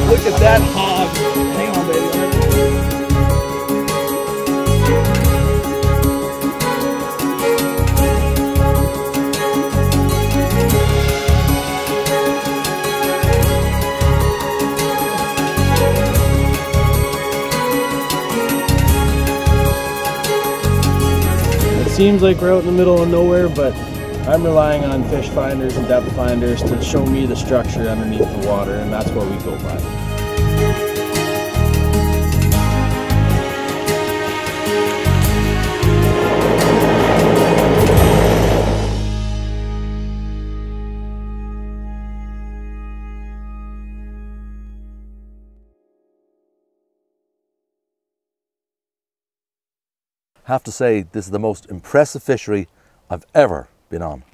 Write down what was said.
Look at that hog. Hang on, baby. It seems like we're out in the middle of nowhere, but I'm relying on fish finders and depth finders to show me the structure underneath the water, and that's what we go by. I have to say, this is the most impressive fishery I've ever been on.